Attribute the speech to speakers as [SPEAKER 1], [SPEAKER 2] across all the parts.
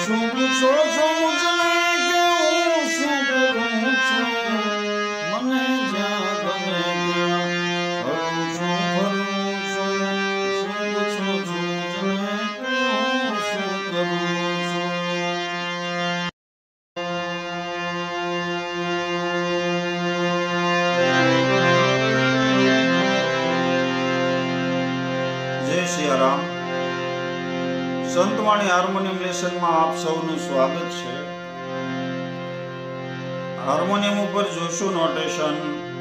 [SPEAKER 1] શું પૂછો છો મુજને કે હું શું કરું છું? મને જ્યાં ગમે ત્યાં હરું છું ફરું છું. શું પૂછો છો મુજને કે હું શું કરું છું? જય સિયારામ. સંતવાણી હાર્મોનિયમ લેસનમાં આપ સૌનું સ્વાગત છે. હાર્મોનિયમ ઉપર જોશું નોટેશન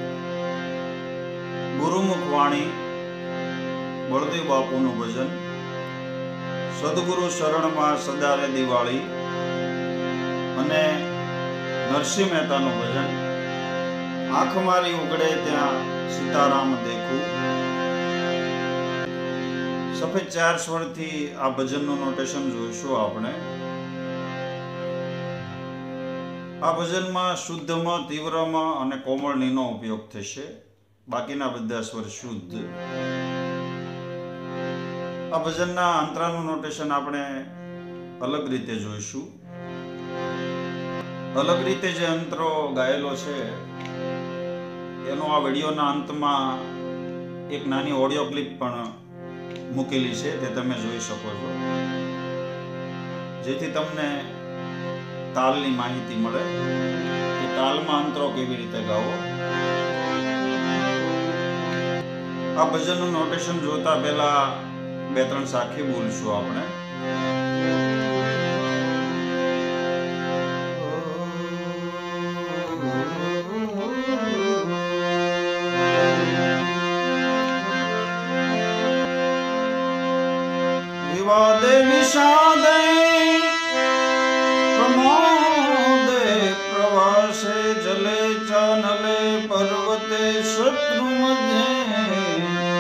[SPEAKER 1] ગુરુમુખ વાણી, બળદેવ બાપુનું ભજન, સદગુરુ શરણમાં સદારે દિવાળી અને નરસિંહ મહેતાનું ભજન આંખ મારી ઉગડે ત્યાં સીતારામ દેખું. સફેદ 4 સ્વરથી આ ભજનનું નોટેશન જોઈશું આપણે. આ ભજનમાં શુદ્ધમાં, તીવ્રમાં અને કોમળનીનો ઉપયોગ થશે. બાકીના બધા સ્વર શુદ્ધ. આ ભજનના અંતરાનું નોટેશન આપણે અલગ રીતે જોઈશું. અલગ રીતે જે અંતરો ગાયેલો છે એનો આ વિડીયોના અંતમાં એક નાની ઓડિયો ક્લિપ પણ મૂકેલી છે, તે તમે જોઈ શકો છો, જેથી તમને તાલની માહિતી મળે કે તાલમાં અંતરો કેવી રીતે ગાવો. આ ભજનનું નોટેશન જોતા પહેલા 2-3 સાખી બોલશું આપણે. વિવાદે વિષાદે પ્રમોદે પ્રવાસે જલે ચાનલે પર્વતે શત્રુ મધ્યે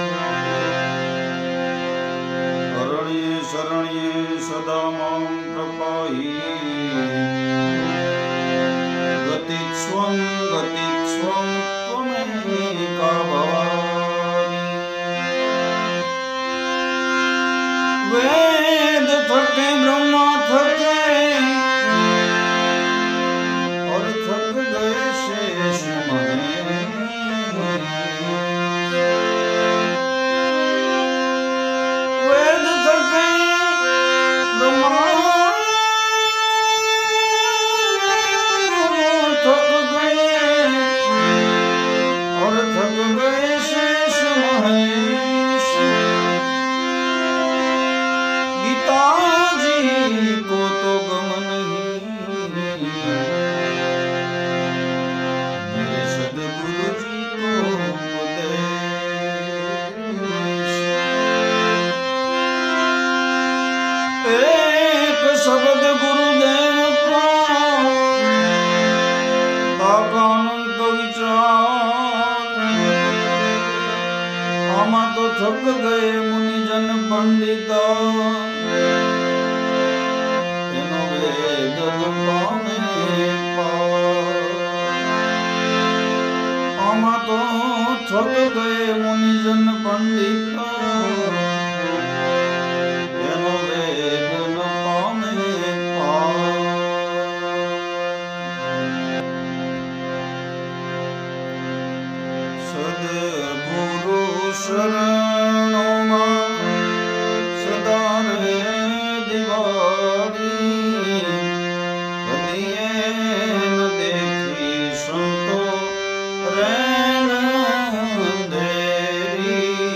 [SPEAKER 1] અરણ્યે શરણ્યે સદા માં પ્રપાહી ગતિસ્વં ત્વમેકા ભવાની. वेद थके ब्रह्मा थके और थक गए शेष महेश. वेद थके ब्रह्मा थक गए और थक गए शेष महेश. गीताजी को तो गम नहीं, मेरे सदगुरु जी को उपदेश. एक शब्द गुरुदेव को अनंत विचार. आमा तो थक गए मुनिजन पंडिता, आमा तो थक गए मुनिजन पंडिता, एनो वेद न पामे पार. सद्गुरु शरणों सदा रहे दिवारी, कदिए न देखी संतो रैन अंधेरी.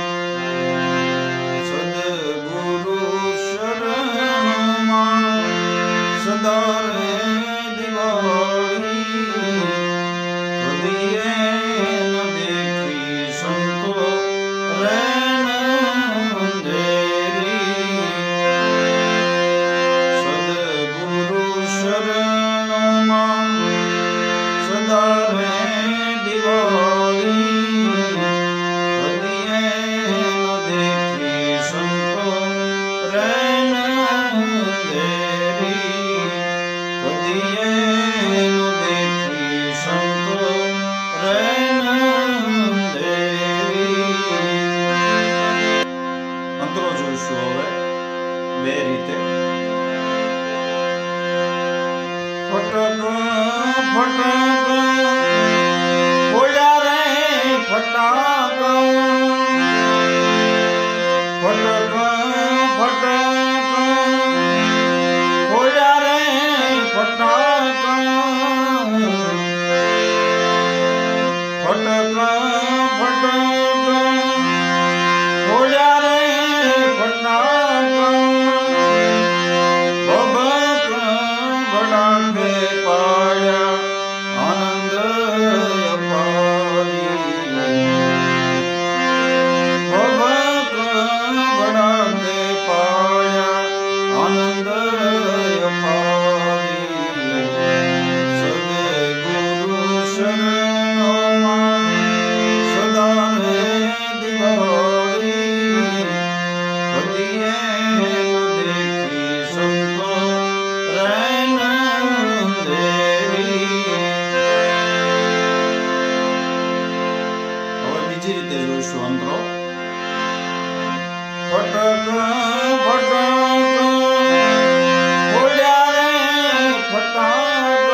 [SPEAKER 1] सद्गुरु शरणों सदा रहे दिवारी, कदिए न देखी संतो रैन अंधेरी. सद्गुरु शरणों सदा रहे दिवारी, कदिए न देखी संतो रैन अंधेरी. कदिए न देखी संतो रैन अंधेरी. અંતરો જોઈશું હવે બે રીતે. ફટક ફટક બોલ્યા રે ફટાક ફટક ફટક બોલ્યા રે ફટાક ફટક ફટક બોલ્યા રે ફટાક ભભક ભડાકે પાડ્યા આનંદ અપારી ભભક ભડાકે પાડ્યા આનંદ અપારી સદગુરુ શરણોમાં સદા રે દિવાળી કદીએ ન દેખી સંતો રૈન અંધેરી. હવે બીજી રીતે જોઈશું અંતરો. ફટક ફટક બોલ્યા રે ફટાક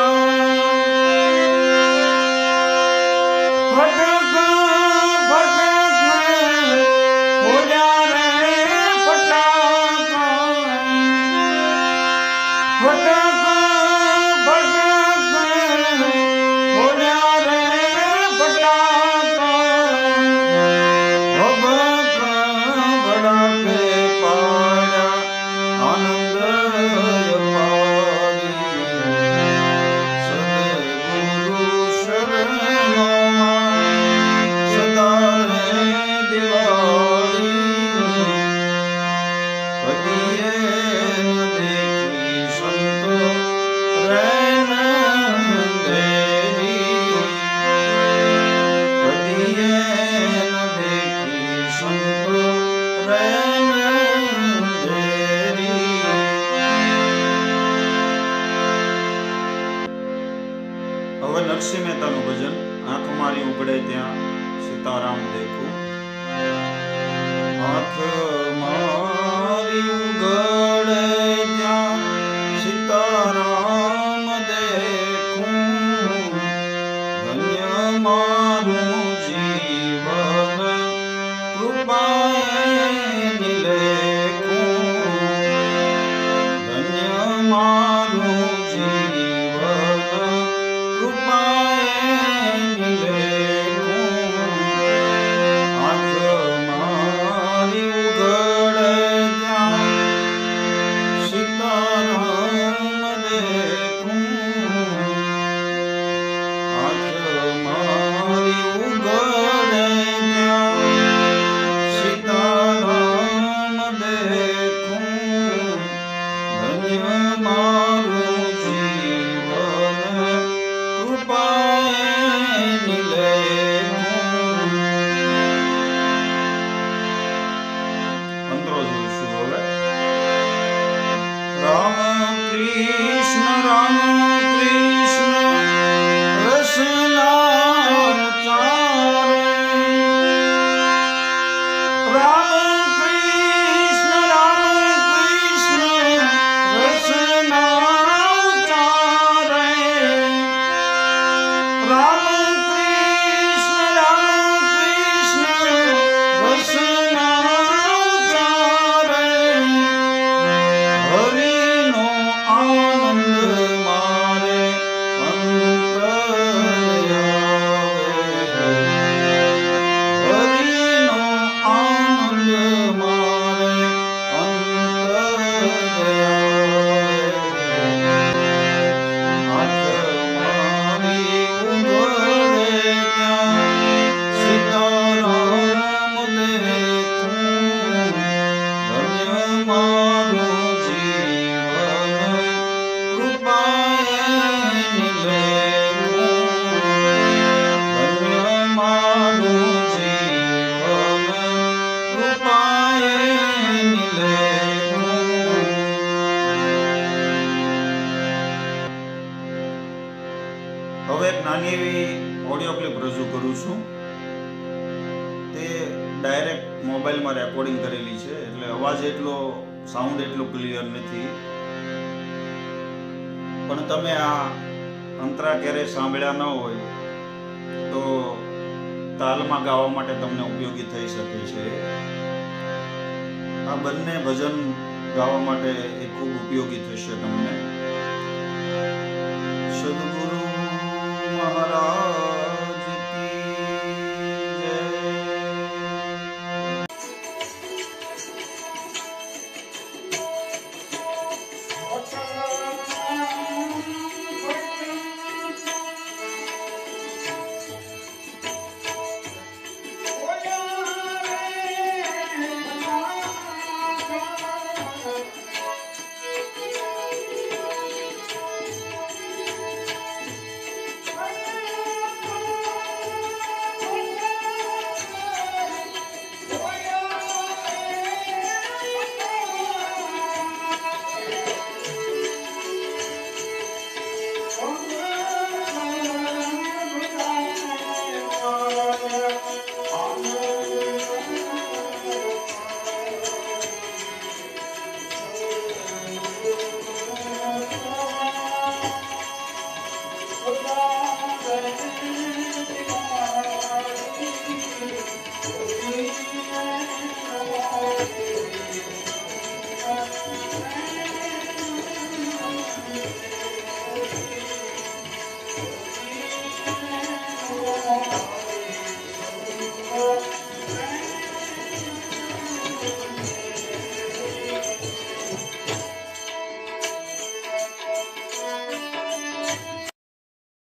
[SPEAKER 1] ફટક ફટક બોલ્યા રે ફટાક ફટક ફટક બોલ્યા રે ફટાક ભભક ભડાકે પાડ્યા આનંદ અપારી સદગુરુ શરણોમાં સદા રે દિવાળી કદીએ ન દેખી સંતો રૈન અંધેરી કદીએ ન દેખી સંતો રૈન અંધેરી. હવે નરસિંહ મહેતાનું ભજન. આંખ મારી ઉઘડે ત્યાં સીતારામ દેખું. આંખ મારી ઉઘડે ત્યાં સીતારામ દેખું. ધન્ય મારું જીવન કૃપાએ નિલેખું. ધન્ય મારું જીવન કૃપાએ નિલેખું. આંખ મારી ઉઘડે ત્યાં સીતારામ દેખું. આંખ મારી ઉઘડે ત્યાં સીતારામ દેખું. ધન્ય મારું જીવન કૃપાએ નિલેખું. અંતરો જોઈશું હવે. રામ કૃષ્ણ રસના ચારે. રામ કૃષ્ણ રસના ચારે. રામ કૃષ્ણ રસના ચારે. હરિનો આનંદ મારે અંતરે આવે. હરિનો આનંદ મારે અંતરે આવે. આંખ મારી ઉઘડે ત્યાં સીતારામ દેખું. ધન્ય મારું જીવન કૃપાએ નિલેખું. ધન્ય મારું જીવન કૃપાએ નિલેખું. હવે એક નાની એવી ઓડિયો ક્લિપ રજૂ કરું છું. તે ડાયરેક્ટ મોબાઈલમાં રેકોર્ડિંગ કરેલી છે, એટલે અવાજ એટલો સાઉન્ડ એટલો ક્લિયર નથી. પણ તમે આ અંતરા ક્યારેય સાંભળ્યા ન હોય તો તાલમાં ગાવા માટે તમને ઉપયોગી થઈ શકે છે. આ બંને ભજન ગાવા માટે એ ખૂબ ઉપયોગી થશે તમને. સદગુરુ મહારાજ કી જય.